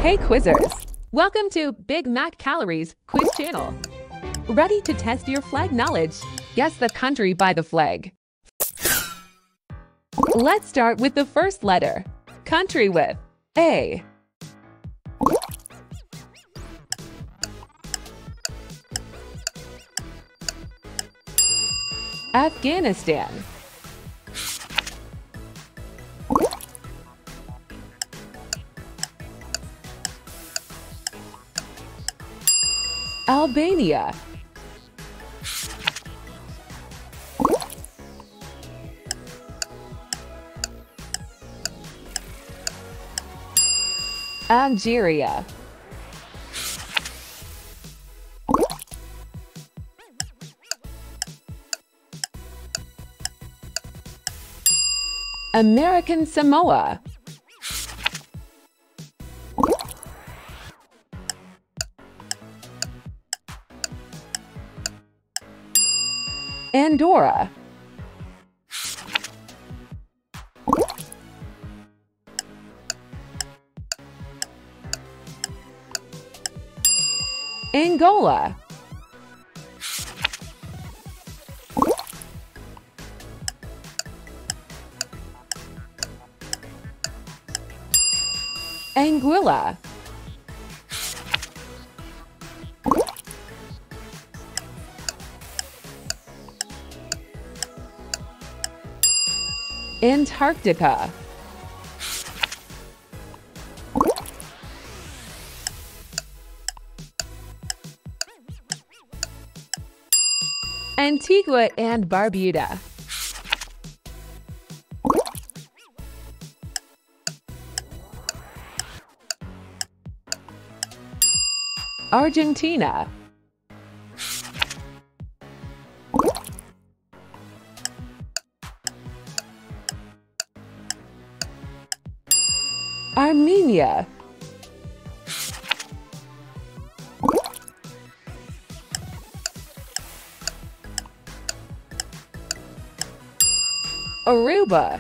Hey quizzers! Welcome to Big Mac Calories Quiz Channel. Ready to test your flag knowledge? Guess the country by the flag. Let's start with the first letter. Country with A. Afghanistan. Albania. Algeria. American Samoa. Andorra. Angola. Anguilla. Antarctica. Antigua and Barbuda. Argentina. Armenia. Aruba.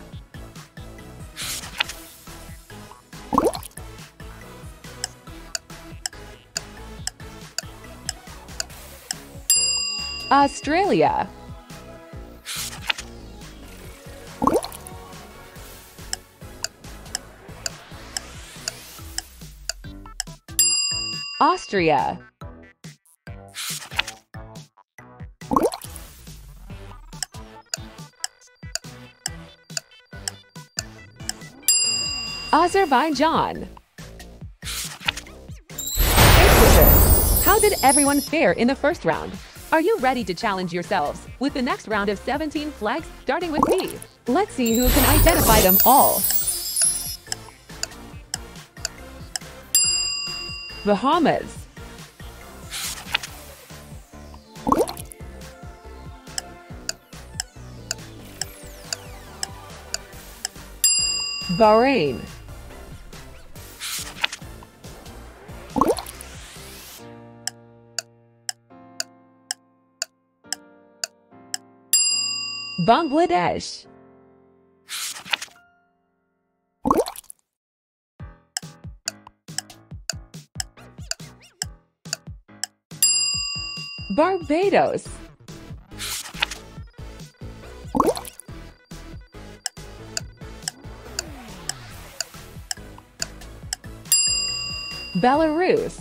Australia. Austria. Azerbaijan. Hey quizzers! How did everyone fare in the first round? Are you ready to challenge yourselves with the next round of 17 flags starting with B? Let's see who can identify them all. Bahamas. Bahrain. Bangladesh. Barbados. Belarus.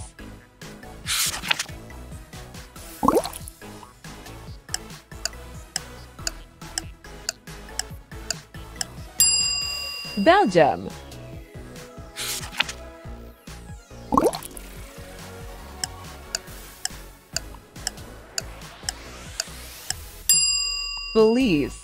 Belgium. Belize.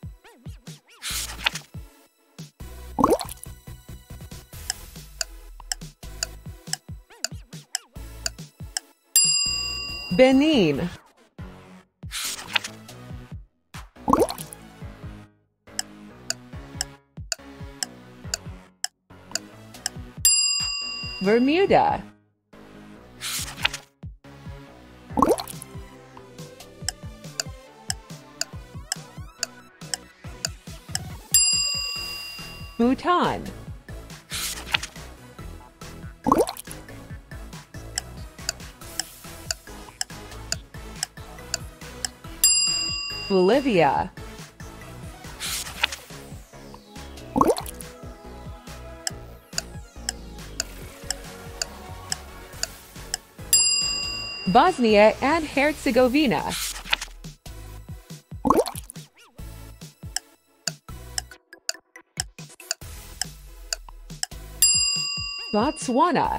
Benin. Bermuda. Bhutan. Bolivia. Bosnia and Herzegovina. Botswana.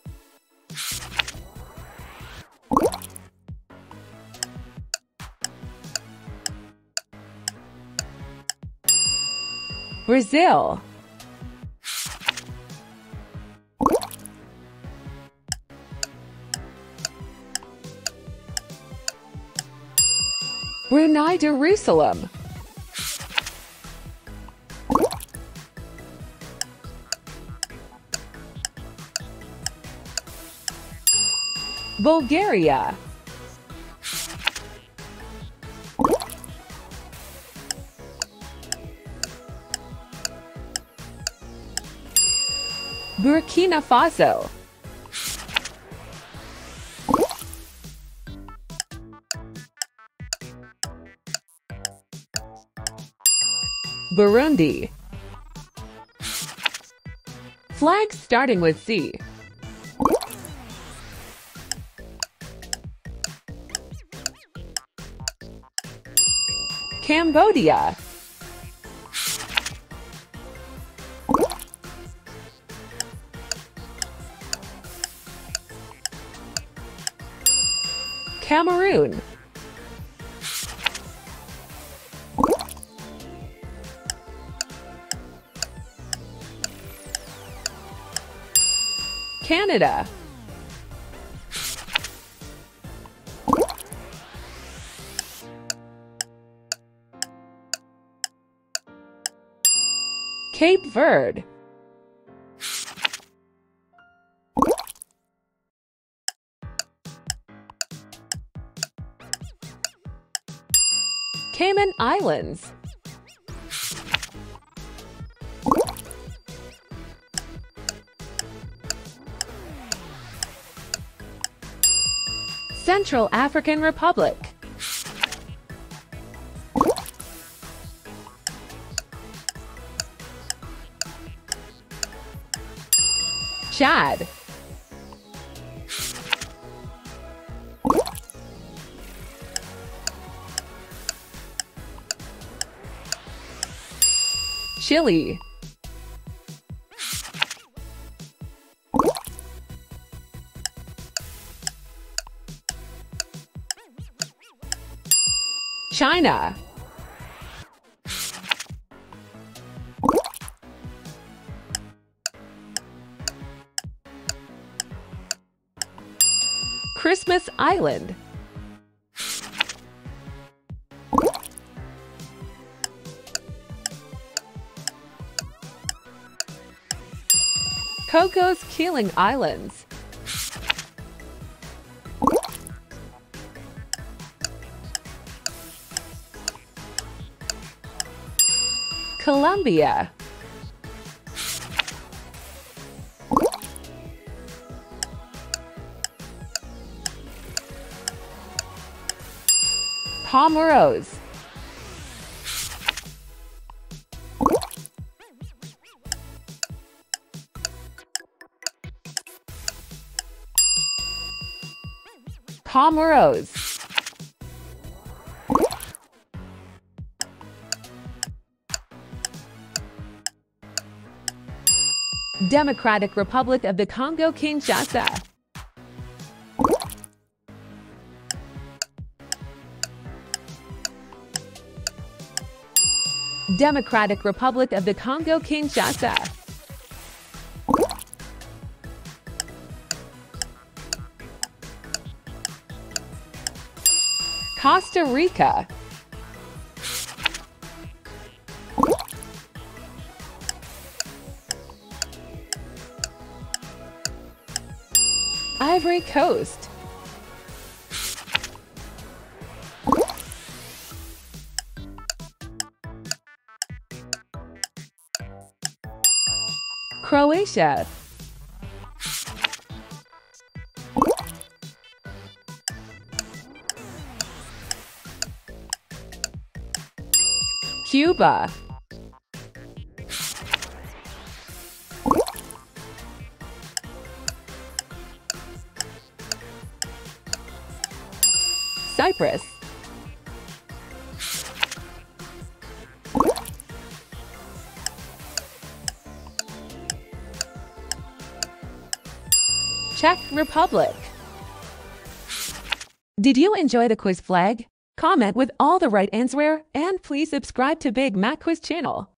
Brazil. Brunei Darussalam. Bulgaria. Burkina Faso. Burundi. Flags starting with C. Cambodia. Cameroon. Canada. Cape Verde. Cayman Islands. Central African Republic. Chad. Chile. China. Christmas Island. Cocos Keeling Islands. Colombia. Comoros. Comoros. Democratic Republic of the Congo, Kinshasa. Democratic Republic of the Congo, Kinshasa. Costa Rica. Ivory Coast. Croatia. Cuba. Cyprus. Czech Republic. Did you enjoy the quiz flag? Comment with all the right answer and please subscribe to Big Mac Quiz channel.